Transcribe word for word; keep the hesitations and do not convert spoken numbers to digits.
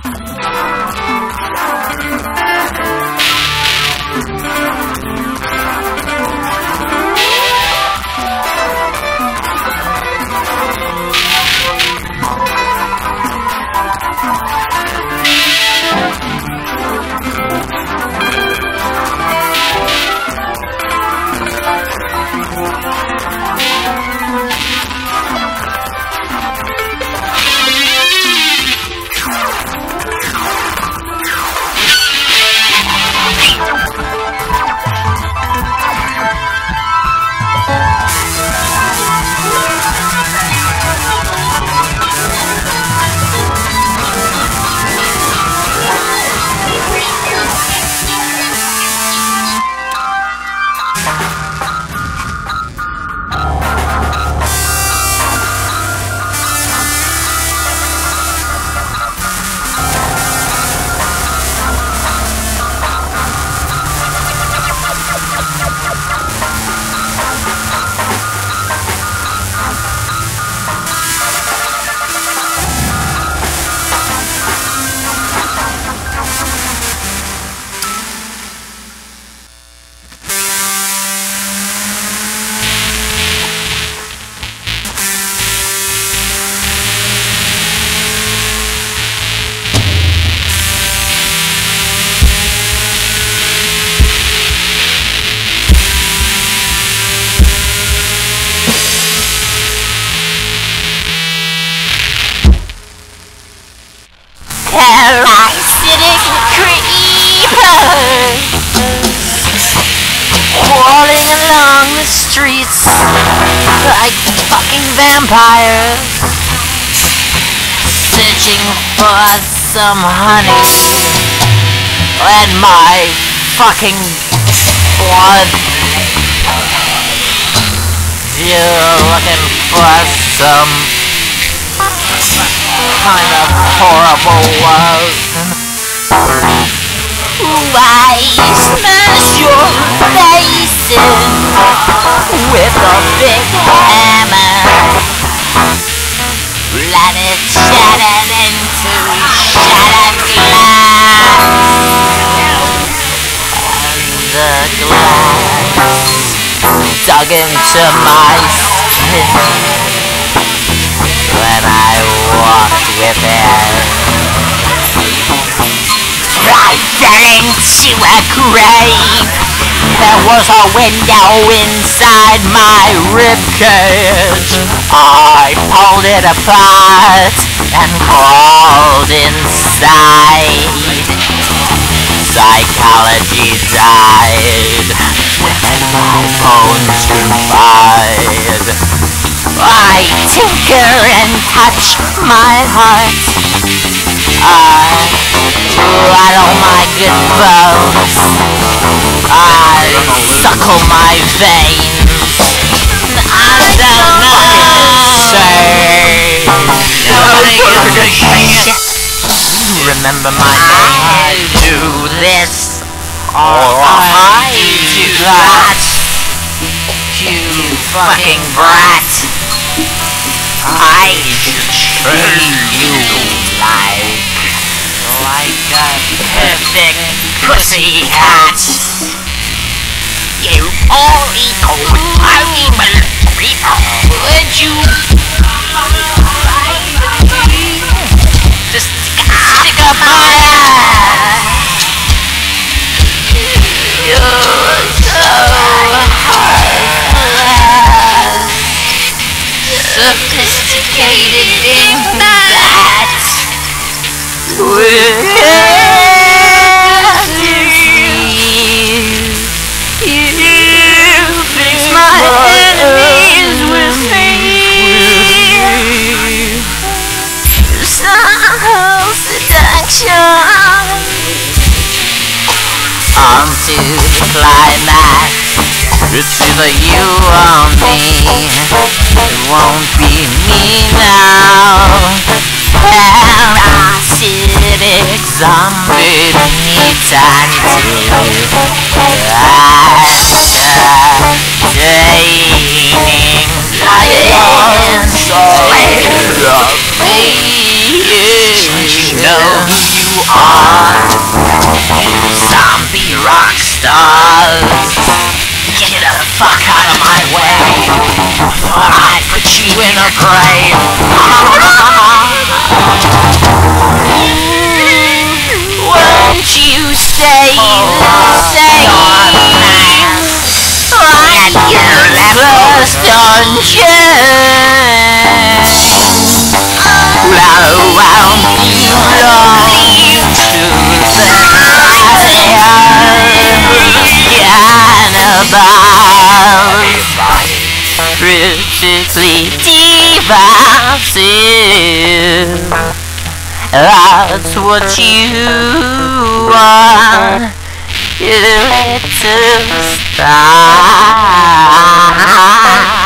Parasitic creepers crawling along the streets like fucking vampires, searching for some honey and my fucking blood. You're looking for some kind of horrible love. I smash your face in with a big hammer. Let it shatter into shattered glass. And the glass dug into my skin when I walked with it. I fell into a grave. There was a window inside my ribcage. I pulled it apart and crawled inside. Psychology died and my bones confide. I tinker and touch my heart. I rattle my good bones. I suckle my veins. I don't know what to say. Nobody gives a shit. You remember my name? I do this or I do that. You fucking brat. I should treat you like like a perfect pussy cat. You all equal evil people. Would you just stick up my ass? You're so heartless, sophisticated in that. With you fix my enemies with me. Some seduction. On to the climax. It's either you or me. It won't be me now. Parasitic zombie meat until entertaining lions of me. You know are, you zombie rock stars. Get the fuck out of my way, or I put you in a grave. Won't you stay the same? Like your first dungeon. Well, I won't belong to the cannibal. Critically divisive. That's what you want. You little star.